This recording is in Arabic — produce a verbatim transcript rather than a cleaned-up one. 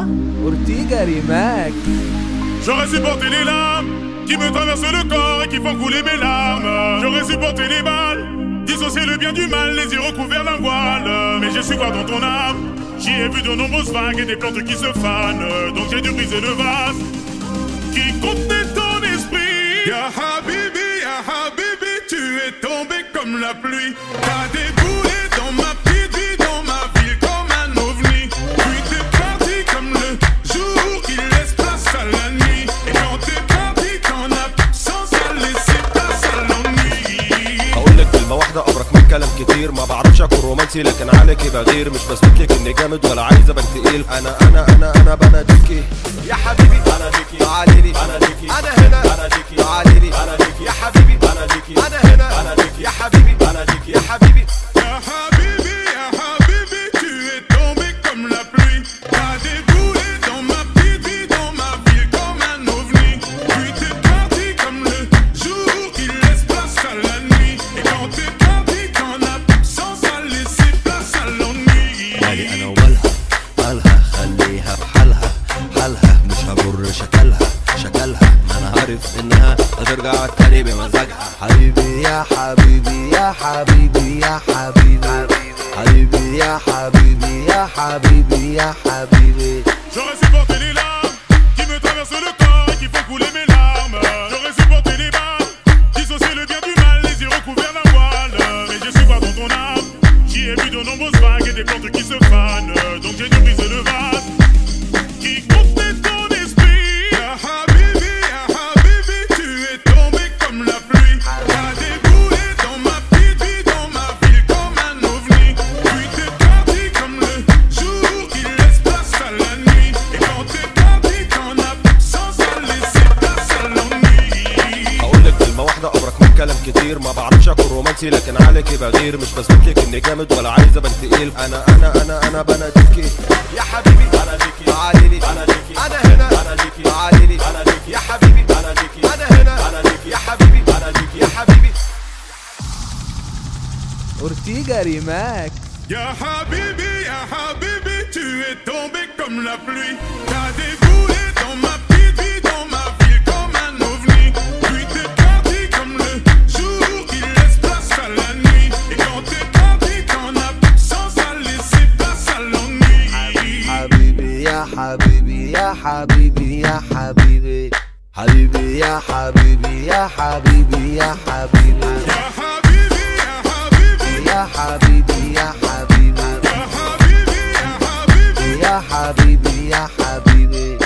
Hein? Ortega Remax. J'aurais supporté les larmes qui me traversent le corps et qui font couler mes larmes. J'aurais supporté les balles, dissocier le bien du mal, les yeux recouverts d'un voile. Mais j'ai su voir dans ton âme, j'y ai vu de nombreuses vagues et des plantes qui se fanent. Donc j'ai dû briser le vase qui contenait ton esprit. Ya Habibi, Ya Habibi, tu es tombé comme la pluie. T'as déboulé dans ma petite vie, dans ma ville comme un ovni. Puis t'es parti comme le jour qui laisse place à la nuit. Et quand t'es parti, t'en as sans à laisser place à l'ennui. هقولك كلمة واحدة أبرك من كلام كتير. ما بعرفش أكون رومانسي لكن عليكي بغير. مش بثبتلك إني جامد ولا عايز أبان تقيل. أنا أنا أنا أنا بناديكي يا حبيبي، بناديكي تعاليلي، بناديكي أنا هنا، بناديكي تعاليلي، بناديكي يا حبيبي، بناديكي أنا هنا، بناديكي يا حبيبي، بناديكي يا حبيبي. يا حبيبي يا حبيبي tu es tombé comme la pluie. T'as déboulé dans ma petite vie, dans ma ville comme un ovni. Puis t'es parti comme le jour qui laisse place à la nuit. Et quand t'es parti t'en as sans à laisser place à l'ennui. بالي انا ومالها مالها، خليها بحالها حالها، مش هجر شكلها شكلها. انا عارف انها هترجع تاني بمزاجها. حبيبي يا حبيبي يا حبيبي يا حبيبي حبيبي يا حبيبي يا حبيبي يا حبيبي. J'aurais supporté les larmes qui me traversent le corps et qui font couler mes larmes. J'aurais supporté les balles, dissocier le bien du mal, les yeux recouverts d'un voile. Mais j'ai su voir dans ton âme, j'y ai vu de nombreuses vagues et des plantes qui se fanent. Donc j'ai dû briser le vase qui contenait ton esprit. Ya Habibi, Ya Habibi, tu es tombé comme la pluie. T'as déboulé dans ma petite vie, dans ma ville comme un ovni. Puis t'es parti comme le jour qui laisse place à la nuit. Et quand t'es parti t'en as sans à laisser place à l'ennui. هقولك كلمة واحدة أبرك من كلام كتير. ما بعرفش أكون رومانسي لكن عليكي بغير. مش بثبتلك إني جامد ولا عايز أبان تقيل. أنا أنا أنا أنا بناديكي يا حبيبي، بناديكي تعاليلي، بناديكي أنا هنا، بناديكي تعاليلي، بناديكي يا حبيبي، بناديكي أنا هنا، بناديكي يا حبيبي، بناديكي يا حبيبي. Ortega Remax. Ya Habibi, Ya Habibi, tu es tombé comme la pluie. T'as déboulé dans ma petite vie, dans ma ville comme un ovni. Puis t'es parti comme le jour qui laisse place à la nuit. Et quand t'es parti t'en as sans à laisser place à l'ennui. حبيبي يا حبيبي يا حبيبي يا حبيبي حبيبي يا حبيبي يا حبيبي يا حبيبي Ya Habibi, Ya Habibi, يا حبيبي يا حبيبي Ya Habibi, Ya Habibi. يا حبيبي يا حبيبي.